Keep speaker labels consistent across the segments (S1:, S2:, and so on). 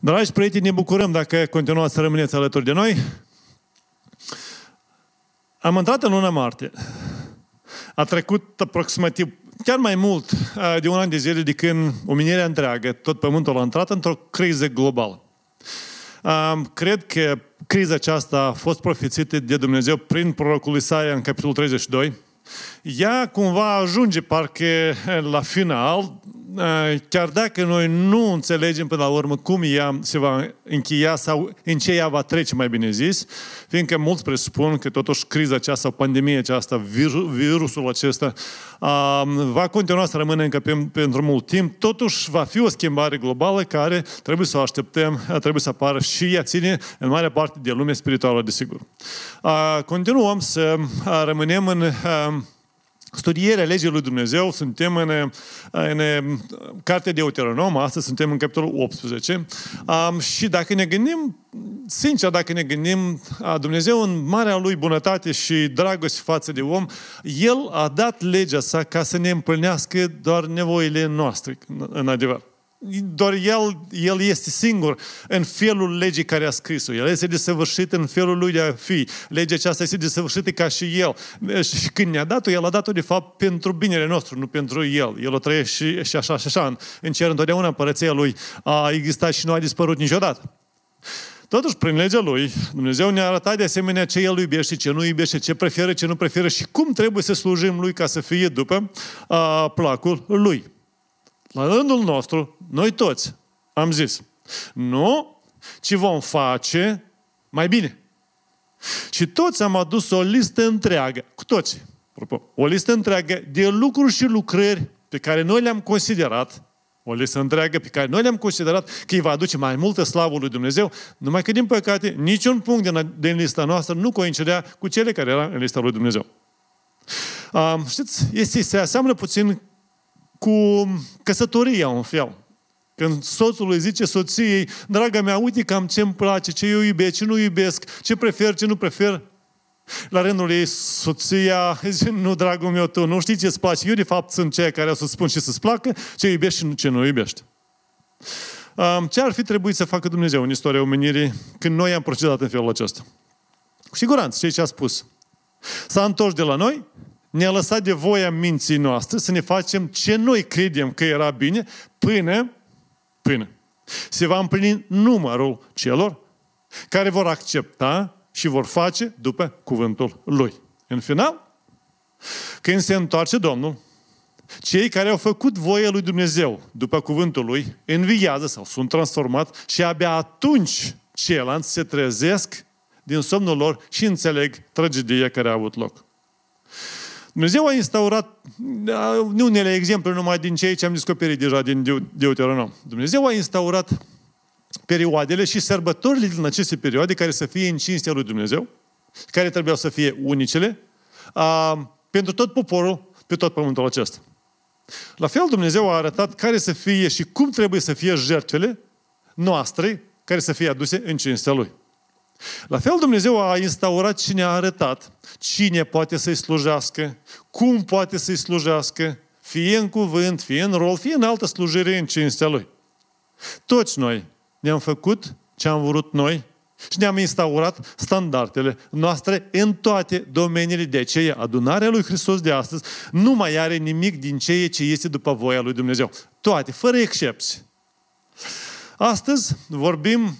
S1: Dragi prieteni, ne bucurăm dacă continuați să rămâneți alături de noi. Am intrat în luna martie. A trecut aproximativ, chiar mai mult de un an de zile de când omenirea întreagă, tot pământul a intrat într-o criză globală. Cred că criza aceasta a fost profețită de Dumnezeu prin prorocul Isaia în capitolul 32. Ea cumva ajunge parcă la final, chiar dacă noi nu înțelegem până la urmă cum ea se va încheia sau în ce ea va trece, mai bine zis, fiindcă mulți presupun că totuși criza aceasta, pandemia aceasta, virusul acesta va continua să rămână încă pentru mult timp. Totuși va fi o schimbare globală care trebuie să o așteptăm, trebuie să apară și ea ține în mare parte de lume spirituală, desigur. Continuăm să rămânem în studierea legii lui Dumnezeu, suntem în Cartea Deuteronom, astăzi suntem în capitolul 18. Și dacă ne gândim, sincer, dacă ne gândim, Dumnezeu în marea lui bunătate și dragoste față de om, El a dat legea sa ca să ne împlinească doar nevoile noastre, în adevăr. Doar El este singur în felul legii care a scris-o. El este desăvârșit în felul Lui de a fi. Legea aceasta este desăvârșită ca și El. Și când ne-a dat-o, El a dat-o de fapt pentru binele nostru, nu pentru El. El o trăiește și așa și așa. În cer întotdeauna împărăția Lui a existat și nu a dispărut niciodată. Totuși, prin legea Lui, Dumnezeu ne-a arătat de asemenea ce El iubește, ce nu iubește, ce preferă, ce nu preferă și cum trebuie să slujim Lui ca să fie după placul Lui. La rândul nostru, noi toți am zis, nu, ci vom face mai bine. Și toți am adus o listă întreagă, cu toți, o listă întreagă de lucruri și lucrări pe care noi le-am considerat, o listă întreagă pe care noi le-am considerat că îi va aduce mai multă slavă lui Dumnezeu, numai că, din păcate, niciun punct din lista noastră nu coincidea cu cele care erau în lista lui Dumnezeu. Știți, se aseamnă puțin cu căsătoria, un fel. Când soțul îi zice soției, draga mea, uite cam ce-mi place, ce eu iubesc, ce nu iubesc, ce prefer, ce nu prefer. La rândul ei, soția zice, nu, dragul meu, tu nu știi ce-ți place. Eu, de fapt, sunt cei care o să spun și să-ți placă, ce iubești și ce nu iubești. Ce ar fi trebuit să facă Dumnezeu în istoria omenirii când noi am procedat în felul acesta? Cu siguranță, ce a spus. S-a întors de la noi, ne-a lăsat de voia minții noastre să ne facem ce noi credem că era bine până se va împlini numărul celor care vor accepta și vor face după cuvântul Lui. În final, când se întoarce Domnul, cei care au făcut voia lui Dumnezeu după cuvântul Lui înviează sau sunt transformați și abia atunci ceilalți se trezesc din somnul lor și înțeleg tragedia care a avut loc. Dumnezeu a instaurat, unele exemple numai din ceea ce am descoperit deja din Deuteronom. Dumnezeu a instaurat perioadele și sărbătorile din aceste perioade care să fie în cinstea lui Dumnezeu, care trebuiau să fie unicele, pentru tot poporul, pe tot pământul acesta. La fel, Dumnezeu a arătat care să fie și cum trebuie să fie jertfele noastre care să fie aduse în cinstea Lui. La fel, Dumnezeu a instaurat și ne-a arătat cine poate să-i slujească, cum poate să-i slujească, fie în cuvânt, fie în rol, fie în altă slujire în cinstea Lui. Toți noi ne-am făcut ce am vrut noi și ne-am instaurat standardele noastre în toate domeniile. De aceea, adunarea lui Hristos de astăzi nu mai are nimic din ceea ce este după voia lui Dumnezeu. Toate, fără excepții. Astăzi vorbim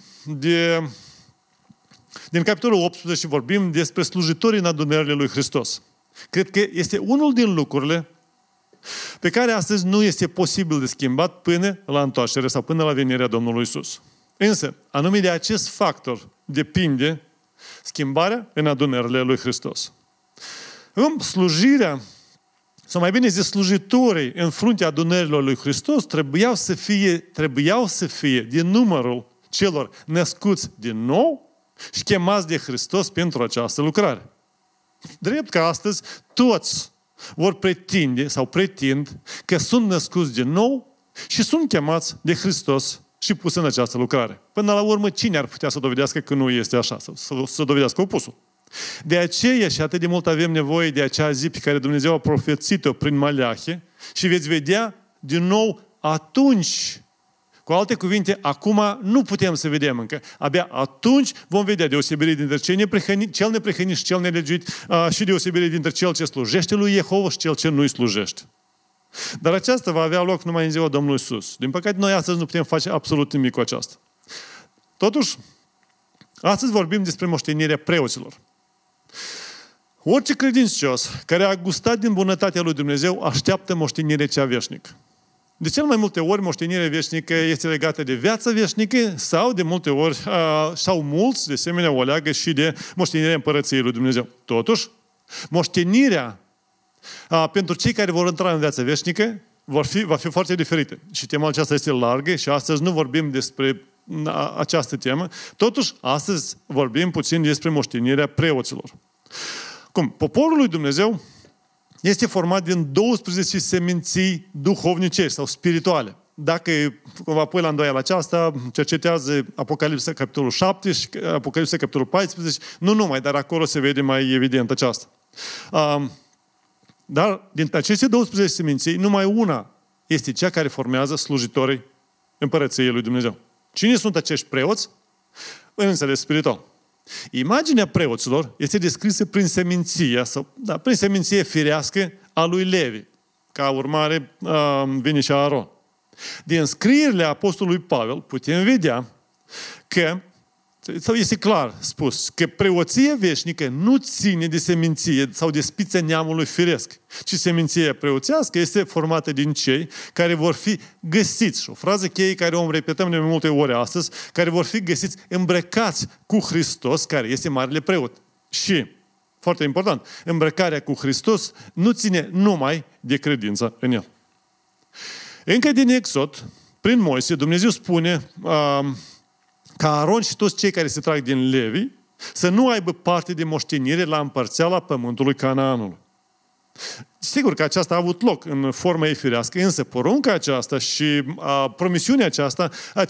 S1: din capitolul 18 vorbim despre slujitorii în adunările lui Hristos. Cred că este unul din lucrurile pe care astăzi nu este posibil de schimbat până la întoarcere sau până la venirea Domnului Iisus. Însă, anume de acest factor depinde schimbarea în adunările lui Hristos. Slujirea, sau mai bine zis, slujitorii în fruntea adunărilor lui Hristos trebuiau să fie din numărul celor născuți din nou și chemați de Hristos pentru această lucrare. Drept că astăzi toți vor pretinde sau pretind că sunt născuți din nou și sunt chemați de Hristos și pus în această lucrare. Până la urmă, cine ar putea să dovedească că nu este așa, să dovedească opusul? De aceea și atât de mult avem nevoie de acea zi pe care Dumnezeu a profețit-o prin Maleahe și veți vedea din nou atunci Cu alte cuvinte, acum nu putem să vedem încă. Abia atunci vom vedea deosebire dintre cel neprihănit și cel nelegiuit și deosebire dintre cel ce slujește lui Jehova și cel ce nu-i slujește. Dar aceasta va avea loc numai în ziua Domnului Iisus. Din păcate, noi astăzi nu putem face absolut nimic cu aceasta. Totuși, astăzi vorbim despre moștenirea preoților. Orice credincios care a gustat din bunătatea lui Dumnezeu așteaptă moștenirea cea veșnică. De cel mai multe ori, moștenirea veșnică este legată de viața veșnică sau de multe ori, sau mulți, de asemenea, o leagă și de moștenirea împărăției lui Dumnezeu. Totuși, moștenirea pentru cei care vor intra în viața veșnică va fi foarte diferită. Și tema aceasta este largă și astăzi nu vorbim despre această temă. Totuși, astăzi vorbim puțin despre moștenirea preoților. Cum? Poporul lui Dumnezeu este format din 12 seminții duhovnicești sau spirituale. Dacă vă pui la îndoială aceasta, cercetează Apocalipsa capitolul 7 și Apocalipsa capitolul 14, nu numai, dar acolo se vede mai evident aceasta. Dar din aceste 12 seminții, numai una este cea care formează slujitorii împărăției lui Dumnezeu. Cine sunt acești preoți? În înțeles spiritual. Imaginea preoților este descrisă prin seminție firească a lui Levi. Ca urmare vine și Aaron. Din scrierile apostolului Pavel putem vedea că, sau este clar spus, că preoția veșnică nu ține de seminție sau de spița neamului firesc, ci seminția preoțească este formată din cei care vor fi găsiți. Și o frază cheie care o repetăm de mai multe ori astăzi, care vor fi găsiți îmbrăcați cu Hristos, care este marele preot. Și, foarte important, îmbrăcarea cu Hristos nu ține numai de credința în El. Încă din Exod, prin Moise, Dumnezeu spune ca Aaron și toți cei care se trag din Levi să nu aibă parte de moștenire la împărțeala pământului Canaanului. Sigur că aceasta a avut loc în forma ei firească, însă porunca aceasta și promisiunea aceasta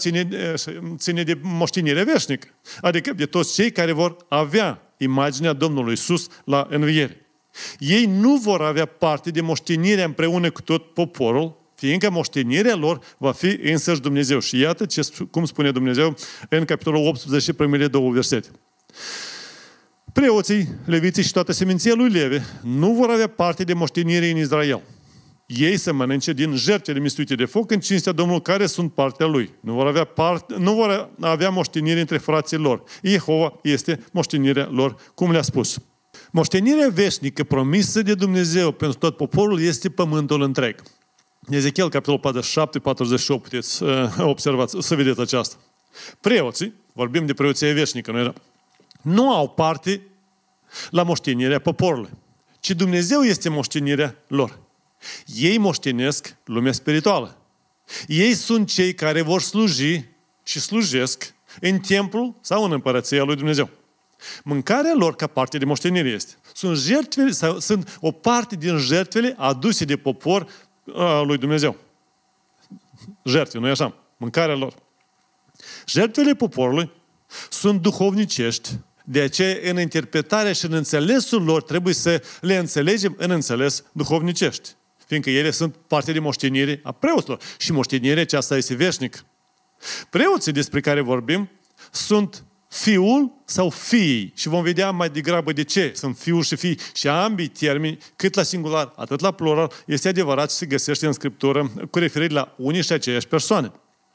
S1: ține de moștenire veșnică. Adică de toți cei care vor avea imaginea Domnului Iisus la înviere. Ei nu vor avea parte de moștenirea împreună cu tot poporul, fiindcă moștenirea lor va fi însăși Dumnezeu. Și iată cum spune Dumnezeu în capitolul 18, primele 2 versete. Preoții, leviții și toată seminția lui Levi nu vor avea parte de moștenire în Israel. Ei să mănânce din jertfele mistuite de foc în cinstea Domnului care sunt partea lui. Nu vor avea moștenire între frații lor. Jehova este moștenirea lor, cum le-a spus. Moștenirea veșnică promisă de Dumnezeu pentru tot poporul este pământul întreg. Ezechiel, capitolul 47, 48, puteți observați, să vedeți aceasta. Preoții, vorbim de preoția veșnică, nu au parte la moștenirea poporului, ci Dumnezeu este moștenirea lor. Ei moștenesc lumea spirituală. Ei sunt cei care vor sluji și slujesc în templu sau în împărăția lui Dumnezeu. Mâncarea lor ca parte de moștenire este. Sunt o parte din jertfele aduse de popor lui Dumnezeu. Jertfe, nu-i așa? Mâncarea lor. Jertfele poporului sunt duhovnicești, de aceea în interpretarea și în înțelesul lor trebuie să le înțelegem în înțeles duhovnicești, fiindcă ele sunt parte de moștenire a preoților și moștenirea aceasta este veșnică. Preoții despre care vorbim sunt fiul sau fiii și vom vedea mai degrabă de ce sunt fiul și fii și ambii termeni, cât la singular, atât la plural, este adevărat și se găsește în Scriptură cu referire la unii și aceeași persoane.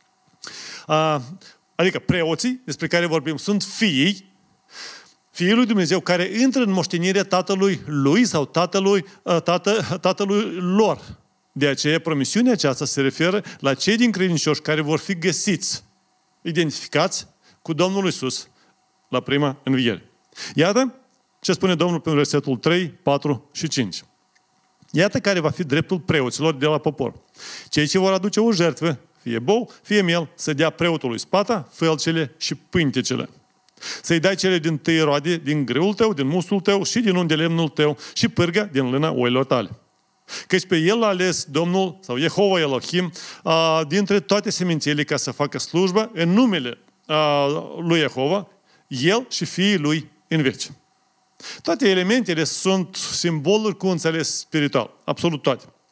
S1: Adică preoții despre care vorbim sunt fiii lui Dumnezeu care intră în moștenirea tatălui lui sau tatălui lor. De aceea promisiunea aceasta se referă la cei din credincioși care vor fi găsiți, identificați cu Domnul Iisus la prima înviere. Iată ce spune Domnul prin versetul 3, 4 și 5. Iată care va fi dreptul preoților de la popor. Cei ce vor aduce o jertfă, fie bou, fie miel, să dea preotului spata, fălcele și pântecele. Să-i dai cele din tâi roade, din greul tău, din mustul tău și din unde lemnul tău și pârga din lâna oilor tale. Căci pe el a ales Domnul sau Jehova Elohim dintre toate semințele ca să facă slujba în numele lui Jehova, el și fiii lui în veci. Toate elementele sunt simboluri cu înțeles spiritual. Absolut toate.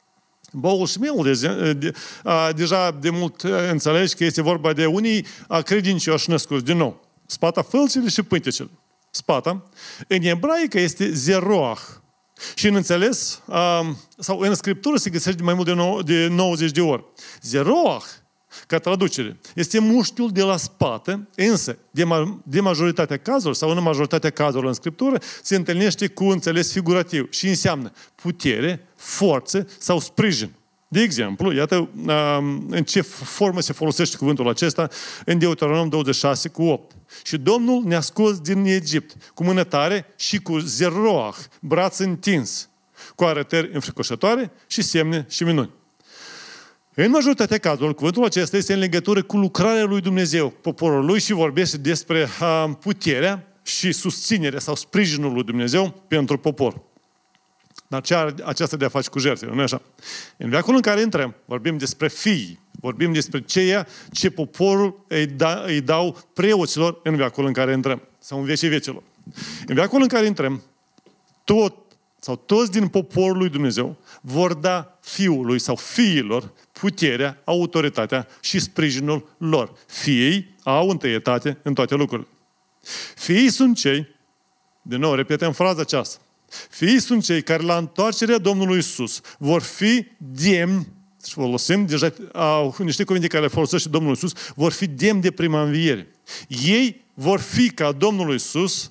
S1: Boul și mielul deja de mult înțelegi că este vorba de unii credincioși născuți din nou. Spata, fălcile și pântecele. Spata, în ebraică este zeroach. Și în înțeles, sau în Scriptură se găsește mai mult de 90 de ori. Zeroach, ca traducere, este mușchiul de la spate, însă, de majoritatea cazurilor, sau în majoritatea cazurilor în Scriptură, se întâlnește cu înțeles figurativ și înseamnă putere, forță sau sprijin. De exemplu, iată în ce formă se folosește cuvântul acesta în Deuteronom 26 cu 8. Și Domnul ne-a scos din Egipt cu mână tare și cu zeroach, braț întins, cu arătări înfricoșătoare și semne și minuni. În majoritatea cazurilor, cuvântul acesta este în legătură cu lucrarea lui Dumnezeu, poporul lui, și vorbește despre puterea și susținerea sau sprijinul lui Dumnezeu pentru popor. Dar ce are aceasta de a face cu jertfele, nu-i așa? În veacul în care intrăm, vorbim despre fii, vorbim despre ceea ce poporul îi dau preoților în veacul în care intrăm, sau în vecii vecilor. În veacul în care intrăm, toți din poporul lui Dumnezeu vor da fiului sau fiilor puterea, autoritatea și sprijinul lor. Fiii au întâietate în toate lucrurile. Fiii sunt cei, din nou, repetăm fraza aceasta, fiii sunt cei care la întoarcerea Domnului Iisus vor fi demni, și folosim deja niște cuvinte care le folosește Domnul Iisus, vor fi demni de prima înviere. Ei vor fi ca Domnul Iisus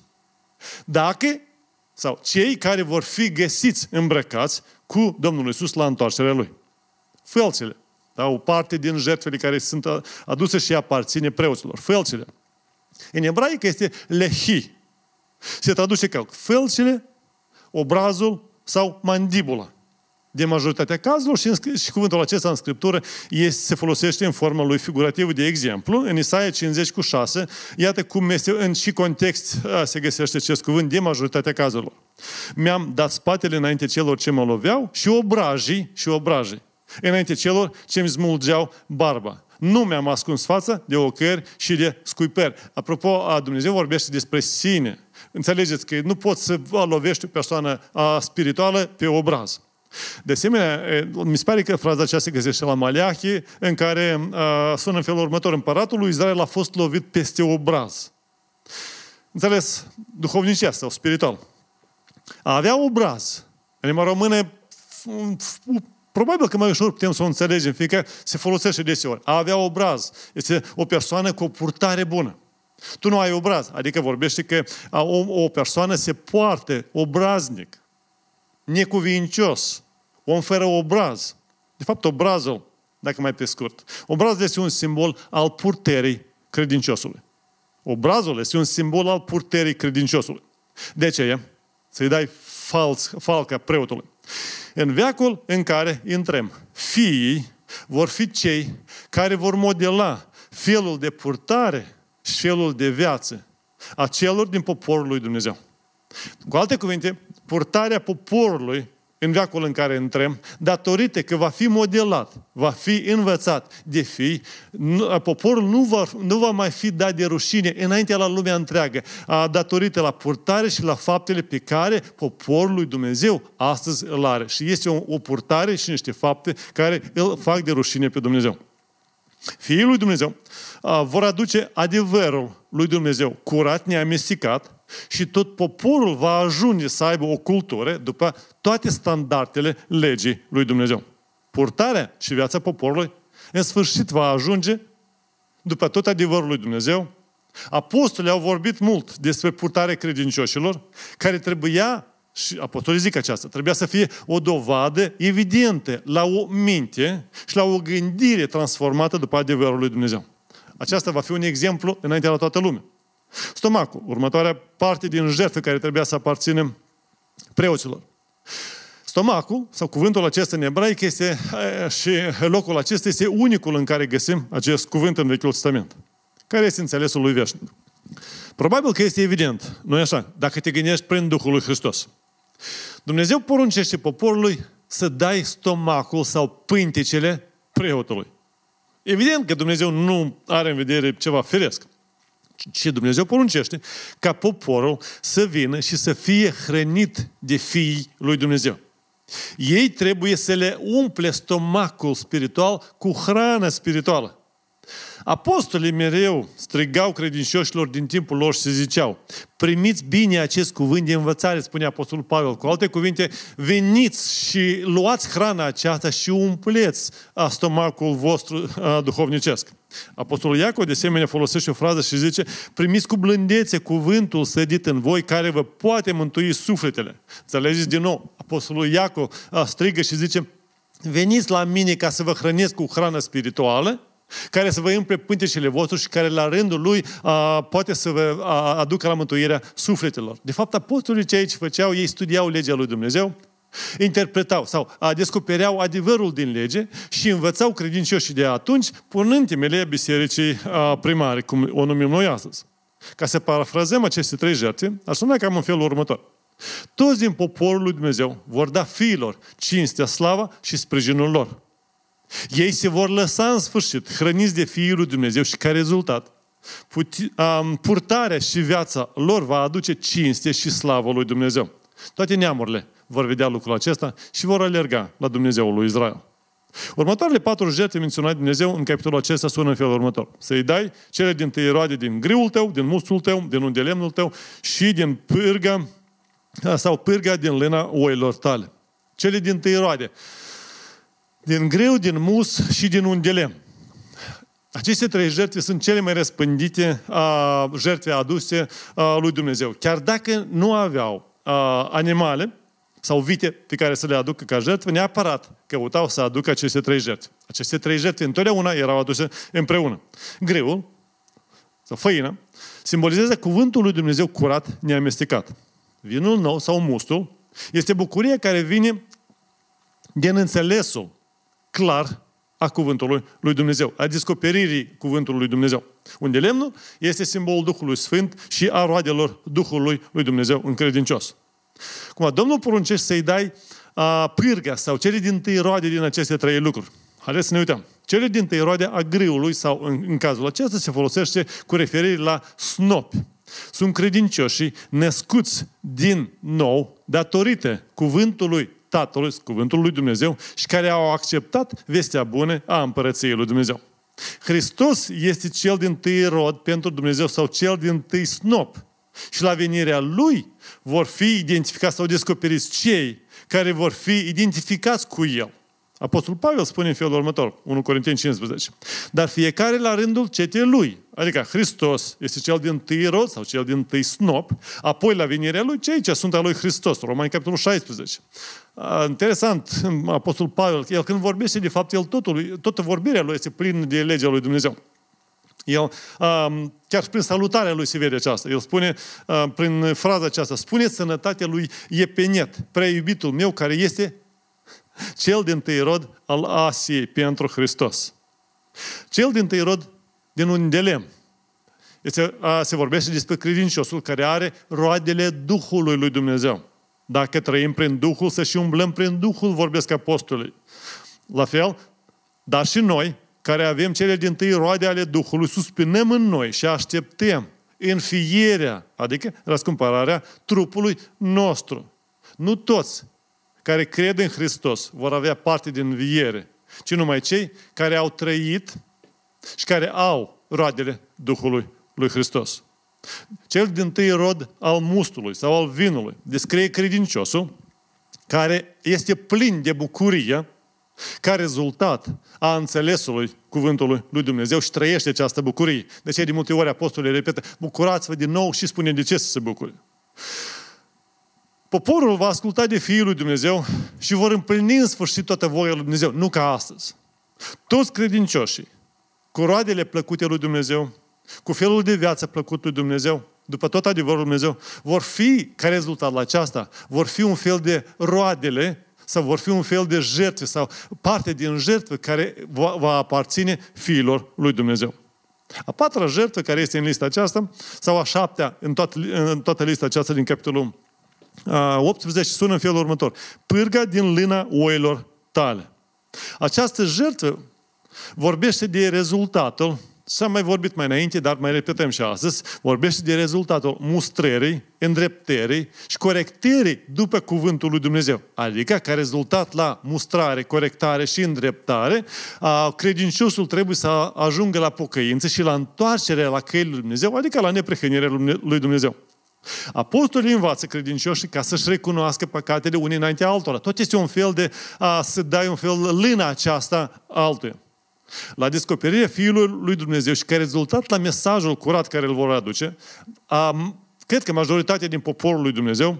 S1: sau cei care vor fi găsiți îmbrăcați cu Domnul Iisus la întoarcerea Lui. Fălcile, o parte din jertfele care sunt aduse și aparține preoților. Fălcile. În ebraică este lehi. Se traduce ca fălcile, obrazul sau mandibula. De majoritatea cazurilor și cuvântul acesta în Scriptură se folosește în forma lui figurativă. De exemplu, în Isaia 50:6, iată cum este în și context se găsește acest cuvânt de majoritatea cazurilor. Mi-am dat spatele înainte celor ce mă loveau și obrajii înainte celor ce îmi smulgeau barba. Nu mi-am ascuns fața de ocări și de scuiperi. Apropo, Dumnezeu vorbește despre sine. Înțelegeți că nu poți să lovești o persoană spirituală pe obraz. De asemenea, mi se pare că fraza aceasta se găsește la Maleahi, în care sună în felul următor: împăratul lui Israel a fost lovit peste obraz. Înțeles? Duhovnicesc sau spiritual. A avea obraz. În limba română, probabil că mai ușor putem să o înțelegem, fiindcă se folosește deseori. A avea obraz este o persoană cu o purtare bună. Tu nu ai obraz, adică vorbește că o persoană se poartă obraznic, necuvincios, om fără obraz. De fapt, obrazul, dacă mai pe scurt, obrazul este un simbol al purtării credinciosului. Obrazul este un simbol al purtării credinciosului. De aceea, să-i dai falca preotului. În veacul în care intrăm, fiii vor fi cei care vor modela felul de purtare și felul de viață a celor din poporul lui Dumnezeu. Cu alte cuvinte, purtarea poporului în veacul în care intrăm, datorită că va fi modelat, va fi învățat de fii, poporul nu va mai fi dat de rușine înainte la lumea întreagă, datorită la purtare și la faptele pe care poporul lui Dumnezeu astăzi îl are. Și este o purtare și niște fapte care îl fac de rușine pe Dumnezeu. Fiii lui Dumnezeu vor aduce adevărul lui Dumnezeu curat, neamestecat, și tot poporul va ajunge să aibă o cultură după toate standardele legii lui Dumnezeu. Purtarea și viața poporului în sfârșit va ajunge după tot adevărul lui Dumnezeu. Apostolii au vorbit mult despre purtarea credincioșilor, care trebuia, și apostolii zic aceasta, trebuia să fie o dovadă evidentă la o minte și la o gândire transformată după adevărul lui Dumnezeu. Aceasta va fi un exemplu înainte la toată lumea. Stomacul, următoarea parte din jertfă care trebuia să aparțină preoților. Stomacul, sau cuvântul acesta în ebraic, este, și locul acesta este unicul în care găsim acest cuvânt în Vechiul Testament. Care este înțelesul lui veșnic? Probabil că este evident, nu-i așa? Dacă te gândești prin Duhul lui Hristos. Dumnezeu poruncește poporului să dai stomacul sau pântecele preotului. Evident că Dumnezeu nu are în vedere ceva firesc. Ce Dumnezeu poruncește ca poporul să vină și să fie hrănit de fiii lui Dumnezeu. Ei trebuie să le umple stomacul spiritual cu hrană spirituală. Apostolii mereu strigau credincioșilor din timpul lor și se ziceau: primiți bine acest cuvânt de învățare, spune Apostolul Pavel. Cu alte cuvinte, veniți și luați hrana aceasta și umpleți stomacul vostru duhovnicesc. Apostolul Iacov, de asemenea, folosește o frază și zice: primiți cu blândețe cuvântul sădit în voi, care vă poate mântui sufletele. Înțelegeți din nou? Apostolul Iacov strigă și zice: veniți la mine ca să vă hrănesc cu hrană spirituală, care să vă umple pântecele vostru și care la rândul lui poate să vă aducă la mântuirea sufletelor. De fapt, apostolii ce aici făceau, ei studiau legea lui Dumnezeu, interpretau sau descopereau adevărul din lege și învățau credincioșii de atunci, punând temele bisericii primare, cum o numim noi astăzi. Ca să parafrazăm aceste 3 jertfe, ar suna cam în felul următor: toți din poporul lui Dumnezeu vor da fiilor cinstea, slava și sprijinul lor. Ei se vor lăsa în sfârșit hrăniți de Fiul lui Dumnezeu și ca rezultat purtarea și viața lor va aduce cinste și slavă lui Dumnezeu. Toate neamurile vor vedea lucrul acesta și vor alerga la Dumnezeul lui Israel. Următoarele 4 jertfe menționate de Dumnezeu în capitolul acesta sună în felul următor: să-i dai cele dintâi roade din griul tău, din mustul tău, din undelemnul tău și din pârga sau pârga din lâna oilor tale. Cele dintâi roade din greu, din mus și din undelemn. Aceste 3 jertfe sunt cele mai răspândite jertfe aduse lui Dumnezeu. Chiar dacă nu aveau animale sau vite pe care să le aducă ca jertfă, neapărat căutau să aducă aceste 3 jertfe. Aceste 3 jertfe întotdeauna erau aduse împreună. Greul sau făina simbolizează cuvântul lui Dumnezeu curat, neamestecat. Vinul nou sau mustul este bucuria care vine din înțelesul clar a cuvântului lui Dumnezeu, a descoperirii cuvântului lui Dumnezeu. Undelemnul este simbolul Duhului Sfânt și a roadelor Duhului lui Dumnezeu în credincios. Cum Domnul poruncește să-i dai pârga sau cele dintâi roade din aceste 3 lucruri. Haideți să ne uităm. Cele dintâi roade a grâului sau în cazul acesta se folosește cu referire la snopi. Sunt credincioșii născuți din nou datorită cuvântului Tatălui, cuvântul lui Dumnezeu, și care au acceptat vestea bună a împărăției lui Dumnezeu. Hristos este cel dintâi rod pentru Dumnezeu sau cel dintâi snop. Și la venirea Lui vor fi identificați sau descoperiți cei care vor fi identificați cu El. Apostolul Pavel spune în felul următor, 1 Corinteni 15. Dar fiecare la rândul cetei lui. Adică Hristos este cel dintâi rod sau cel dintâi snop, apoi la venirea Lui cei ce sunt a Lui Hristos. Romani capitolul 16. Interesant, Apostolul Pavel, el când vorbește, de fapt, toată vorbirea lui este plină de legea lui Dumnezeu. El, chiar prin salutarea lui se vede aceasta. El spune, prin fraza aceasta, spune sănătatea lui Epenet, prea iubitul meu, care este cel dintâi rod al Asiei pentru Hristos. Cel dintâi rod din undelemn. Se vorbește despre credinciosul care are roadele Duhului lui Dumnezeu. Dacă trăim prin Duhul, să și umblăm prin Duhul, vorbesc apostolii. La fel, dar și noi, care avem cele dintâi roade ale Duhului, suspinăm în noi și așteptăm înfierea, adică răscumpărarea trupului nostru. Nu toți care cred în Hristos vor avea parte din înviere, ci numai cei care au trăit și care au roadele Duhului lui Hristos. Cel dintâi rod al mustului sau al vinului descrie credinciosul care este plin de bucurie ca rezultat a înțelesului cuvântului lui Dumnezeu și trăiește această bucurie. De ce de multe ori apostolii repetă: bucurați-vă din nou, și spune de ce să se bucure. Poporul va asculta de Fiul lui Dumnezeu și vor împlini în sfârșit toată voia lui Dumnezeu, nu ca astăzi. Toți credincioșii, cu roadele plăcute lui Dumnezeu, cu felul de viață plăcut lui Dumnezeu, după tot adevărul lui Dumnezeu, vor fi, ca rezultat la aceasta, vor fi un fel de roadele sau vor fi un fel de jertfe sau parte din jertfă care va aparține fiilor lui Dumnezeu. A 4-a jertfă care este în lista aceasta, sau a 7-a în toată lista aceasta din capitolul 18, sună în felul următor: pârga din lâna oilor tale. Această jertfă vorbește de rezultatul S-a mai vorbit mai înainte, dar mai repetăm și astăzi, vorbește de rezultatul mustrării, îndreptării și corectării după cuvântul lui Dumnezeu. Adică, ca rezultat la mustrare, corectare și îndreptare, credinciosul trebuie să ajungă la pocăință și la întoarcere la căile lui Dumnezeu, adică la neprihănirea lui Dumnezeu. Apostolii învață credincioșii ca să-și recunoască păcatele unii înaintea altora. Tot este un fel de să dai un fel lâna aceasta altuia. La descoperirea Fiului lui Dumnezeu și ca rezultat la mesajul curat care îl vor aduce, cred că majoritatea din poporul lui Dumnezeu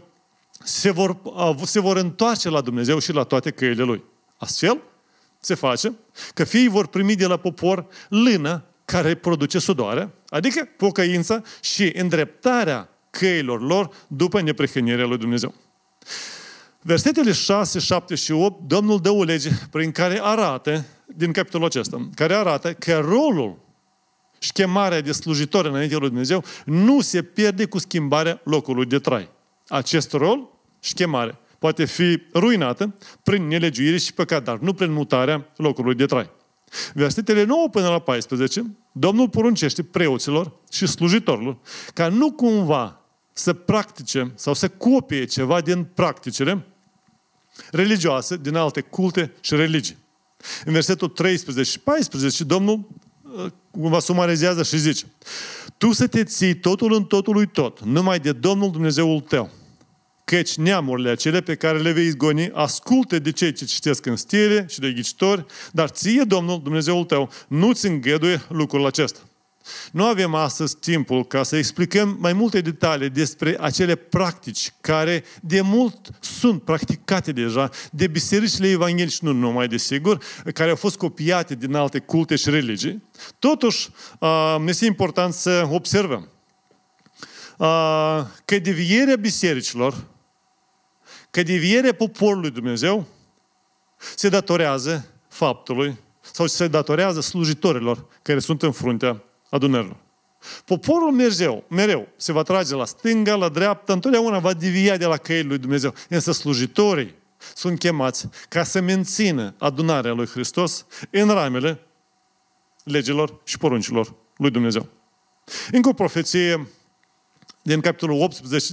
S1: se vor întoarce la Dumnezeu și la toate căile Lui. Astfel se face că fiii vor primi de la popor lână care produce sudoare, adică pocăința și îndreptarea căilor lor după neprihănirea lui Dumnezeu. Versetele 6, 7 și 8, Domnul dă o lege prin care arată, din capitolul acesta, care arată că rolul și chemarea de slujitor înaintea lui Dumnezeu nu se pierde cu schimbarea locului de trai. Acest rol și chemare poate fi ruinată prin nelegiuire și păcat, dar nu prin mutarea locului de trai. Versetele 9 până la 14, Domnul poruncește preoților și slujitorilor ca nu cumva să practice sau să copie ceva din practicile religioase, din alte culte și religii. În versetul 13 și 14, Domnul cumva sumarizează și zice: tu să te ții totul în totul lui tot, numai de Domnul Dumnezeul tău. Căci neamurile acelea pe care le vei izgoni ascultă de cei ce citesc în stele și de ghicitori, dar ție, Domnul Dumnezeul tău, nu-ți îngăduie lucrul acesta. Nu avem astăzi timpul ca să explicăm mai multe detalii despre acele practici care de mult sunt practicate deja de bisericile evanghelice, nu numai desigur, care au fost copiate din alte culte și religii. Totuși, este important să observăm că devierea bisericilor, că devierea poporului Dumnezeu se datorează faptului sau se datorează slujitorilor care sunt în fruntea adunărilor. Poporul mereu se va trage la stânga, la dreapta, întotdeauna va devia de la căile lui Dumnezeu. Însă slujitorii sunt chemați ca să mențină adunarea lui Hristos în ramele legilor și poruncilor lui Dumnezeu. Încă o profeție din capitolul 18,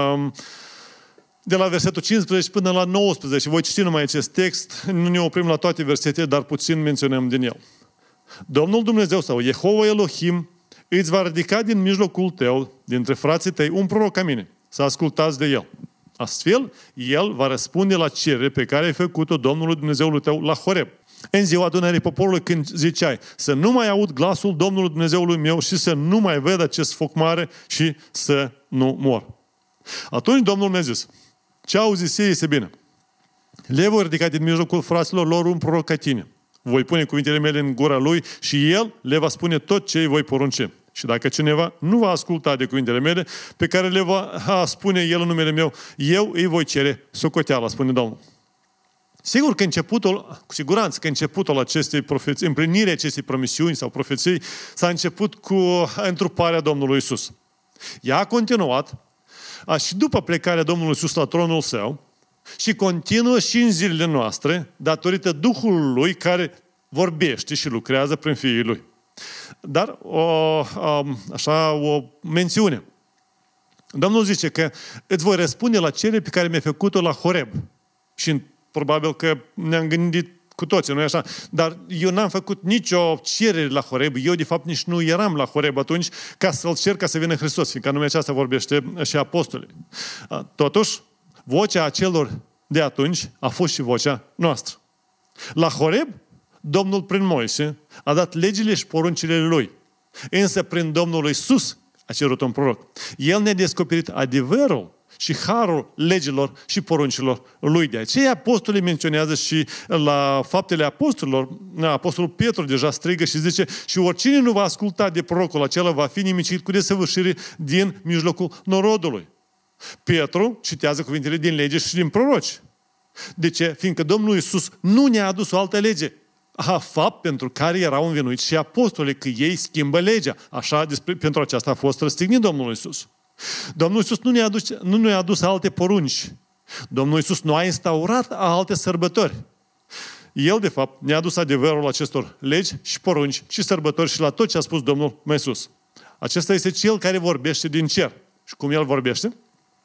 S1: de la versetul 15 până la 19. Voi citi numai acest text, nu ne oprim la toate versetele, dar puțin menționăm din el. Domnul Dumnezeu sau Jehova Elohim îți va ridica din mijlocul tău, dintre frații tăi, un proroc ca mine, să ascultați de el. Astfel, el va răspunde la cerere pe care ai făcut-o Domnului Dumnezeului tău la Horeb. În ziua adunării poporului, când ziceai să nu mai aud glasul Domnului Dumnezeului meu și să nu mai văd acest foc mare și să nu mor. Atunci Domnul mi-a zis: ce auzi este bine. Le voi ridica din mijlocul fraților lor un proroc ca tine. Voi pune cuvintele mele în gura lui și el le va spune tot ce îi voi porunci. Și dacă cineva nu va asculta de cuvintele mele, pe care le va spune el în numele meu, eu îi voi cere socoteala, spune Domnul. Sigur că cu siguranță că începutul acestei profeții, împlinirea acestei promisiuni sau profeții, s-a început cu întruparea Domnului Iisus. Ea a continuat și după plecarea Domnului Iisus la tronul său și continuă și în zilele noastre, datorită Duhului Lui care vorbește și lucrează prin fiii Lui. Dar o mențiune. Domnul zice că îți voi răspunde la cerere pe care mi-ai făcut-o la Horeb. Și probabil că ne-am gândit cu toții, nu așa? Dar eu n-am făcut nicio cerere la Horeb. Eu, de fapt, nici nu eram la Horeb atunci ca să-L cer ca să vină Hristos, fiindcă anume aceasta vorbește și apostolii. Totuși, vocea acelor de atunci a fost și vocea noastră. La Horeb, Domnul prin Moise a dat legile și poruncile Lui. Însă prin Domnul Iisus a cerut un proroc. El ne-a descoperit adevărul și harul legilor și poruncilor Lui. De aceea apostolii menționează și la Faptele Apostolilor, Apostolul Petru deja strigă și zice: și oricine nu va asculta de prorocul acela va fi nimicit cu desăvârșire din mijlocul norodului. Petru citează cuvintele din lege și din proroci. De ce? Fiindcă Domnul Iisus nu ne-a adus o altă lege. Fapt pentru care erau învinuiți și apostolii, că ei schimbă legea. Așa, pentru aceasta a fost răstignit Domnul Iisus. Domnul Iisus nu ne-a adus alte porunci. Domnul Iisus nu a instaurat alte sărbători. El, de fapt, ne-a adus adevărul acestor legi și porunci și sărbători și la tot ce a spus Domnul mai sus. Acesta este Cel care vorbește din cer. Și cum El vorbește?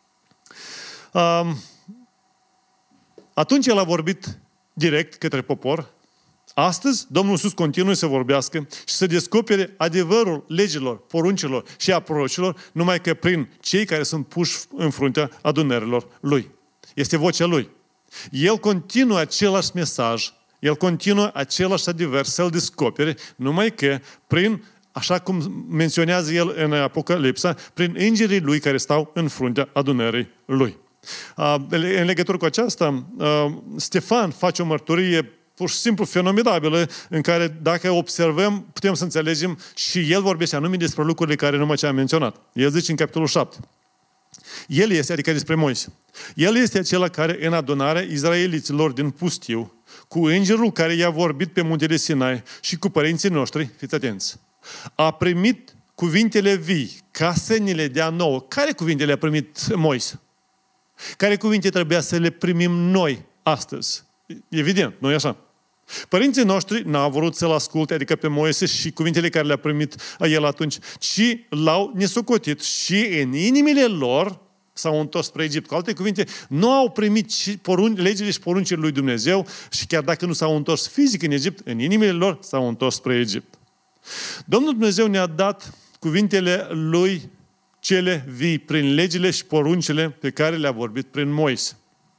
S1: Atunci El a vorbit direct către popor. Astăzi, Domnul Iisus continuă să vorbească și să descopere adevărul legilor, poruncilor și a prorocilor, numai că prin cei care sunt puși în fruntea adunărilor Lui. Este vocea Lui. El continuă același mesaj, El continuă același adevăr să-l descopere, numai că prin, așa cum menționează El în Apocalipsa, prin îngerii Lui care stau în fruntea adunării Lui. În legătură cu aceasta, Stefan face o mărturie pur și simplu fenomenabilă, în care, dacă observăm, putem să înțelegem și el vorbește anume despre lucrurile care numai ce am menționat. El zice în capitolul 7. El este, adică despre Moise, el este acela care în adunarea izraeliților din pustiu, cu îngerul care i-a vorbit pe muntele Sinai și cu părinții noștri, fiți atenți, a primit cuvintele vii, ca să ni le dea nouă. Care cuvinte le-a primit Moise? Care cuvinte trebuia să le primim noi astăzi? Evident, nu e așa. Părinții noștri n-au vrut să-l asculte, adică pe Moise și cuvintele care le-a primit el atunci, ci l-au nesocotit și în inimile lor s-au întors spre Egipt. Cu alte cuvinte, nu au primit legile și poruncile lui Dumnezeu și chiar dacă nu s-au întors fizic în Egipt, în inimile lor s-au întors spre Egipt. Domnul Dumnezeu ne-a dat cuvintele Lui cele vii prin legile și poruncile pe care le-a vorbit prin Moise.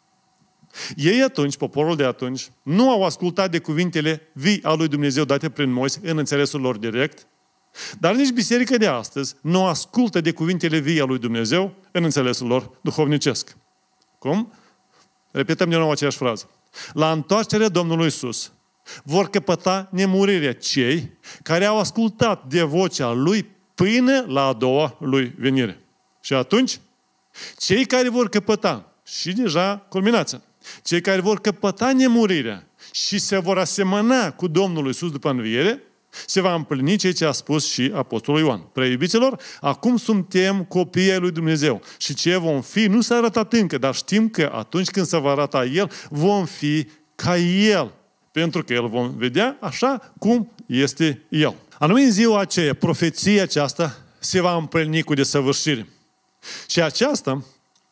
S1: Ei atunci, poporul de atunci, nu au ascultat de cuvintele vii al lui Dumnezeu date prin Moise în înțelesul lor direct, dar nici biserica de astăzi nu ascultă de cuvintele vii al lui Dumnezeu în înțelesul lor duhovnicesc. Cum? Repetăm din nou aceeași frază. La întoarcerea Domnului Iisus vor căpăta nemurirea cei care au ascultat de vocea Lui până la a doua Lui venire. Și atunci, cei care vor căpăta, și deja culminația, cei care vor căpăta nemurirea și se vor asemăna cu Domnul Iisus după înviere, se va împlini ceea ce a spus și Apostolul Ioan. Preiubiților, acum suntem copiii ai lui Dumnezeu și ce vom fi nu s-a arătat încă, dar știm că atunci când se va arăta El, vom fi ca El, pentru că El vom vedea așa cum este El. Anume în ziua aceea, profeția aceasta se va împlini cu desăvârșire. Și aceasta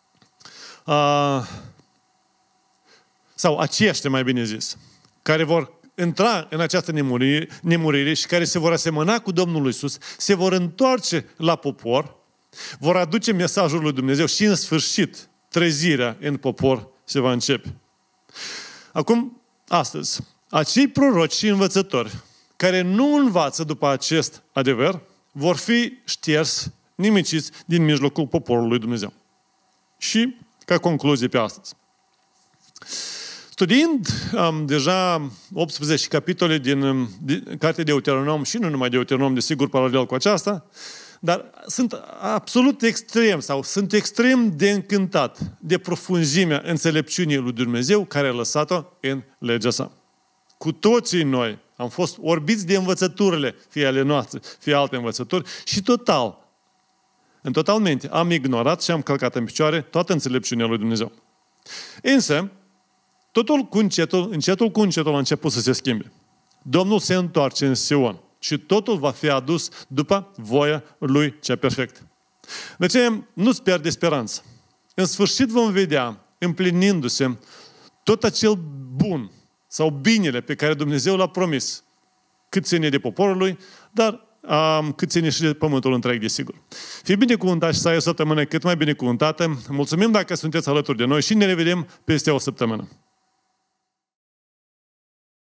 S1: sau aceștia, mai bine zis, care vor intra în această nemurire și care se vor asemăna cu Domnul Iisus, se vor întoarce la popor, vor aduce mesajul lui Dumnezeu și în sfârșit trezirea în popor se va începe. Acum, astăzi, acei proroci și învățători care nu învață după acest adevăr vor fi șterși, nimiciți din mijlocul poporului lui Dumnezeu. Și, ca concluzie pe astăzi, studiind deja 18 capitole din Cartea Deuteronom și nu numai Deuteronom, desigur, paralel cu aceasta, dar sunt absolut extrem sau sunt extrem de încântat de profunzimea înțelepciunii lui Dumnezeu care a lăsat-o în legea sa. Cu toții noi am fost orbiți de învățăturile, fie ale noastre, fie alte învățături, și totalmente am ignorat și am călcat în picioare toată înțelepciunea lui Dumnezeu. Însă, totul cu încetul cu încetul a început să se schimbe. Domnul se întoarce în Sion și totul va fi adus după voia Lui cea perfectă. De ce nu-ți pierde speranța? În sfârșit vom vedea împlinindu-se tot acel bun sau binele pe care Dumnezeu l-a promis, cât ține de poporul Lui, dar cât ține și de pământul întreg, desigur. Fii binecuvântat și să ai o săptămână cât mai binecuvântată. Mulțumim dacă sunteți alături de noi și ne revedem peste o săptămână.